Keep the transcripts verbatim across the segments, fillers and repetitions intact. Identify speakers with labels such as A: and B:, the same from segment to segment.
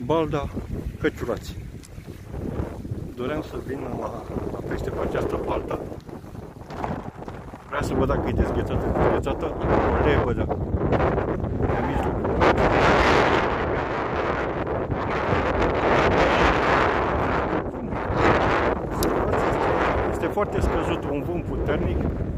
A: Balda Căciulați. Doream să vin la, la pește pe această baltă. Vreau să văd dacă e dezghețată. Dezghețată o lebădă pe mijloc. Este foarte scăzut, un vânt puternic.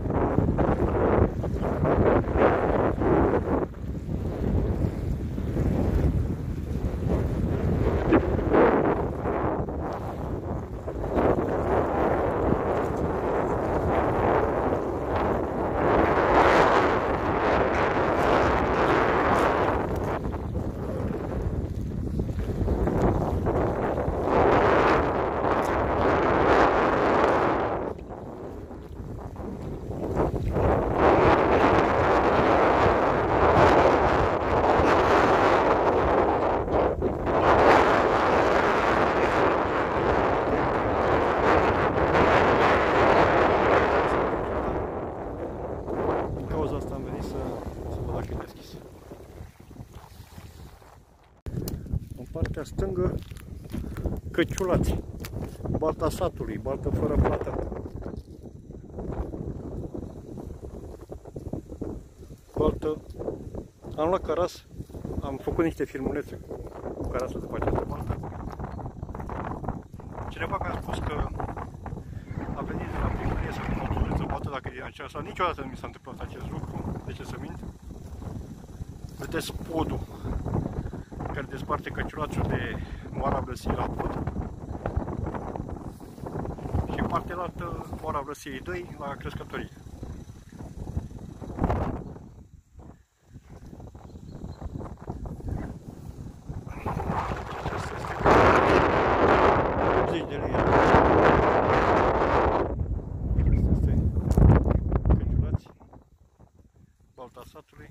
A: Partea stângă, Căciulați, balta satului, baltă fără plată. Baltă. Am luat caras, am făcut niște filmulețe cu, cu carasul după această baltă. Cineva mi-a spus că a venit de la primărie să vină o baltă dacă e aceasta. Niciodată nu mi s-a întâmplat acest lucru, de ce să mint? Vedeți podul care desparte Căciulațul de Moara Vlăsiei la pod și în partea altă Moara Vlăsiei doi la crescătorie. Acesta este optzeci de lei. Asta este Căciulați, balta satului.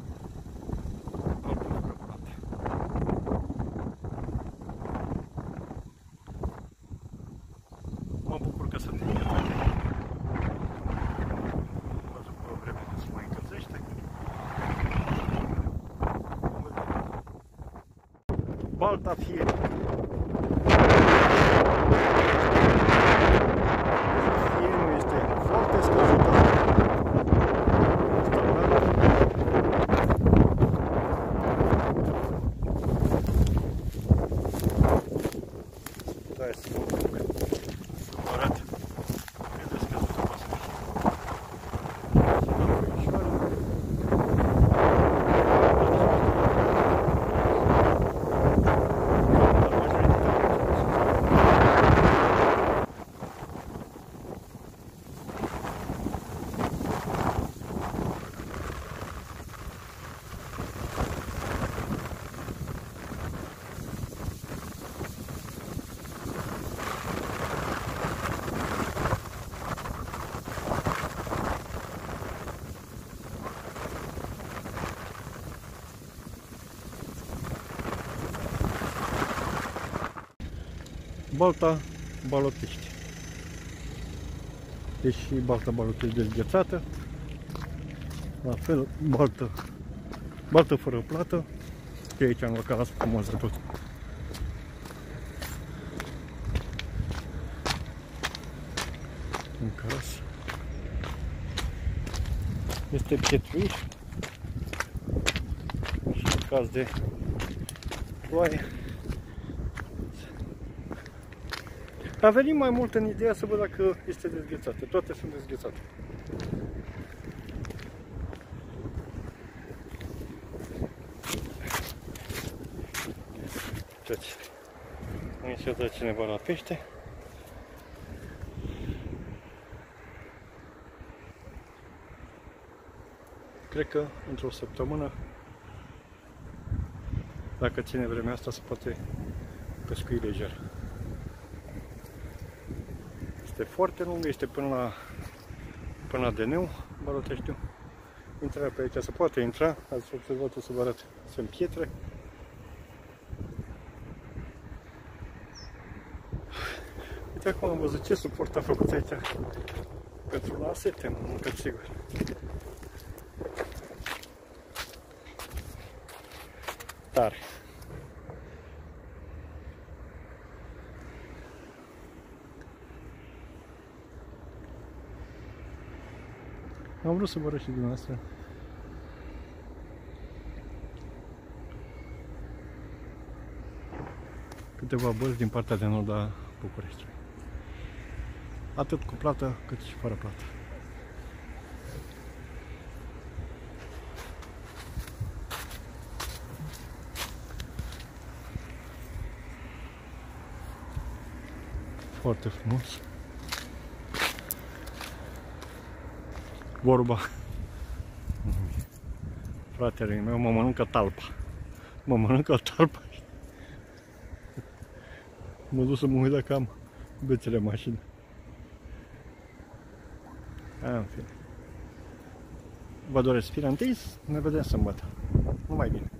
A: Mă bucur că sunt dezghețate. Văzut pe o vreme că se mai încălzește. Balta Fierii. Fierul este foarte scăzută. Da, este arăt. Vedeți că sunt pasă. Balta Balotești. Deși balta Balotești dezghețată, la fel baltă, baltă fără plată. Și aici am luat caras frumos de tot. Un caras. Este pietruiș și în caz de ploaie. A venit mai mult în ideea să văd dacă este dezghețată. Toate sunt dezghețate. Uitați, aici se dă cineva la pește. Cred că într-o săptămână, dacă ține vremea asta, se poate pescui lejer. Este foarte lungă, este până la, până la Deneu, Baloteștiu. Intrarea pe aici se poate intra, ați observat, o să vă arăt, sunt pietre. Uite acum am văzut ce suport a făcut aici pentru la sete, mâncat sigur. Tare. Am vrut să vă arăt și dumneavoastră. Câteva bărți din partea de nord a Bucureștiului. Atât cu plată, cât și fără plată. Foarte frumos. Vorba. Fratele meu mă mănâncă talpa. Mă mănâncă talpa. Mă duc să mă uit dacă am bețele mașină. A, în fine. Vă doresc fire întâi, ne vedem sâmbătă. Numai bine.